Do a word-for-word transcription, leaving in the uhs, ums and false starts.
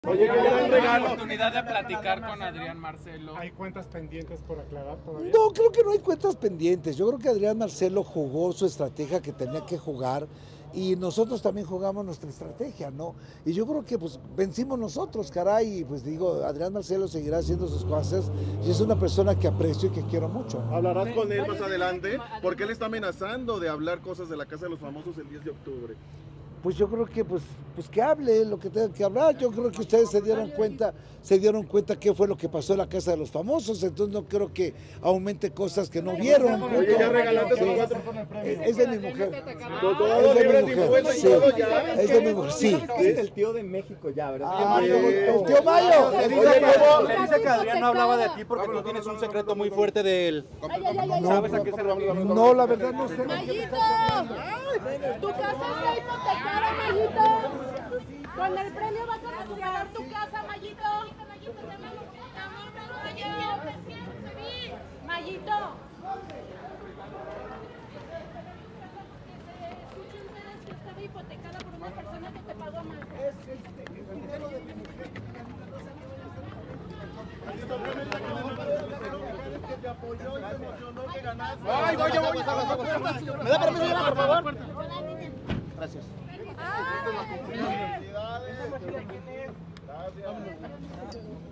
Oye, qué gran regalo. Oportunidad de platicar con Adrián Marcelo. ¿Hay cuentas pendientes por aclarar todavía? No, creo que no hay cuentas pendientes. Yo creo que Adrián Marcelo jugó su estrategia que tenía que jugar y nosotros también jugamos nuestra estrategia, ¿no? Y yo creo que pues vencimos nosotros, caray, y pues digo, Adrián Marcelo seguirá haciendo sus cosas y es una persona que aprecio y que quiero mucho. ¿Hablarás con él más adelante? Porque él está amenazando de hablar cosas de la Casa de los Famosos el diez de octubre. Pues yo creo que pues, pues que hable lo que tenga que hablar. Yo creo que ustedes se dieron cuenta, se dieron cuenta qué fue lo que pasó en la Casa de los Famosos, entonces no creo que aumente cosas que no vieron. Oye, ya regalaste Sí. tu cuatro. Es de mi mujer. Todo Es de libre mi de mujer. impuestos y Sí. todo ya. Es de mi mujer, sí. Es el tío de México ya, ¿verdad? Ah, el tío Mayo. Le dice, que, le dice que Adrián no hablaba de ti porque tú tienes un secreto muy fuerte de él. ¿Sabes a qué se refiere? No, la verdad no sé. Mayito, tu casa está hipotecada, Mayito. Con el premio vas a recuperar tu casa, Mayito. Mayito. Escuchen ustedes que estaba hipotecada por una persona que te pagó mal. Ay, voy, yo voy a las aguas. ¿Me da permiso, por favor? Gracias. Felicidades. Gracias.